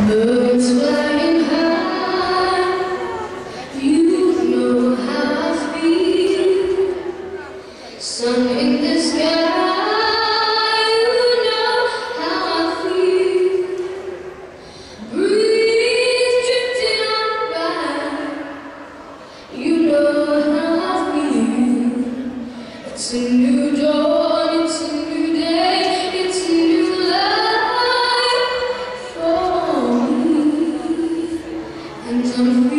Birds flying high, you know how I feel. Sun in the sky, you know how I feel. Breeze drifting on by, you know how I feel. It's a new dawn, it's a new day, it's a new life for me, and I'm